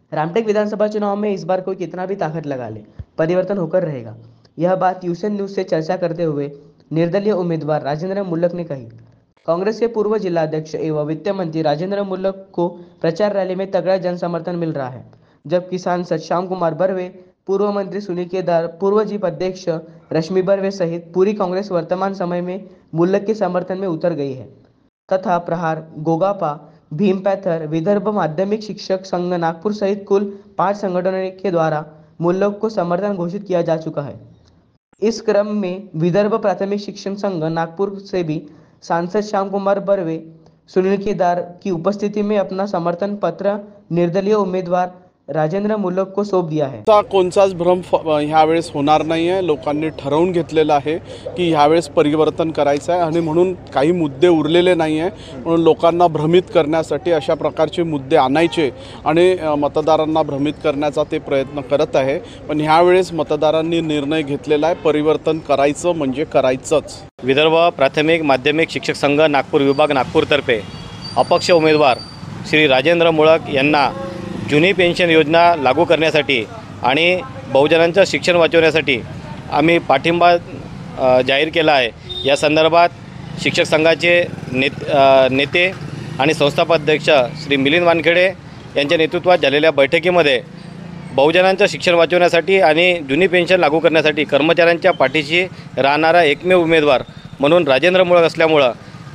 रामटेक विधानसभा चुनाव में इस बार कोई कितना भी ताकत लगा ले, परिवर्तन होकर रहेगा। यह बात यूसेन न्यूज से चर्चा करते हुए निर्दलीय उम्मीदवार राजेंद्र मुल्लक ने कही। कांग्रेस के पूर्व जिलाध्यक्ष एवं वित्त मंत्री राजेंद्र मुल्लक को प्रचार रैली में तगड़ा जनसमर्थन मिल रहा है, जबकि सांसद श्याम कुमार बर्वे, पूर्व मंत्री सुनील केदार, पूर्व जीप अध्यक्ष रश्मि बर्वे सहित पूरी कांग्रेस वर्तमान समय में मुल्लक के समर्थन में उतर गई है तथा प्रहार, गोगापा, भीम पैथर, विदर्भ माध्यमिक शिक्षक संघ नागपुर सहित कुल 5 संगठनों के द्वारा मुल्लक को समर्थन घोषित किया जा चुका है। इस क्रम में विदर्भ प्राथमिक शिक्षण संघ नागपुर से भी सांसद श्याम कुमार बर्वे, सुनील केदार की उपस्थिति में अपना समर्थन पत्र निर्दलीय उम्मीदवार राजेंद्र मुल्लक को सौंप दिया है। कोणताच भ्रम ह्यावेळेस होणार नाही आहे। लोकांनी ठरवून घेतलेलं आहे की ह्यावेळेस परिवर्तन करायचं आहे आणि म्हणून काही मुद्दे उरलेले नाही आहे, म्हणून लोकांना भ्रमित करण्यासाठी अशा प्रकारचे मुद्दे आणायचे आणि मतदारांना भ्रमित करण्याचा ते प्रयत्न करत आहे। पण ह्यावेळेस मतदारांनी निर्णय घेतलेला आहे, परिवर्तन करायचं म्हणजे करायचंच। विदर्भ प्राथमिक माध्यमिक शिक्षक संघ नागपूर विभाग नागपूरतर्फे अपक्ष उमेदवार श्री राजेंद्र मुळक यांना जुनी पेन्शन योजना लागू करण्यासाठी आणि बहुजनांचं शिक्षण वाचवण्यासाठी आम्ही पाठिंबा जाहीर केला आहे। या संदर्भात शिक्षक संघाचे नेते आणि संस्थापक श्री मिलिंद वानखेडे यांच्या नेतृत्वात झालेल्या बैठकीमध्ये बहुजनांचं शिक्षण वाचवण्यासाठी आणि जुनी पेन्शन लागू करण्यासाठी कर्मचाऱ्यांच्या पाठीशी राहणारा एकमेव उमेदवार म्हणून राजेंद्र मुळक असल्यामुळे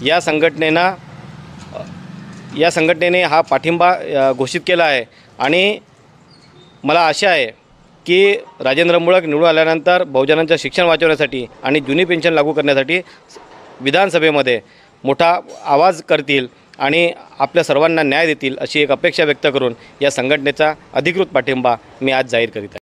या संघटनेने हा पाठिंबा घोषित केला आहे आणि मला आशा आहे की राजेंद्र मुळक निवडून आल्यानंतर बहुजनांचं शिक्षण वाचवण्यासाठी आणि जुनी पेन्शन लागू करण्यासाठी विधानसभेमध्ये मोठा आवाज करतील आणि आपल्या सर्वांना न्याय देतील अशी एक अपेक्षा व्यक्त करून या संघटनेचा अधिकृत पाठिंबा मी आज जाहीर करीत आहे।